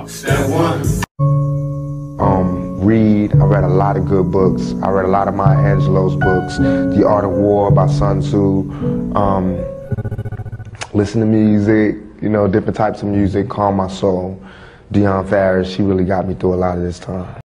Step one. Read. I read a lot of good books. I read a lot of Maya Angelou's books. The Art of War by Sun Tzu. Listen to music, you know, different types of music, calm my soul. Dionne Farris, she really got me through a lot of this time.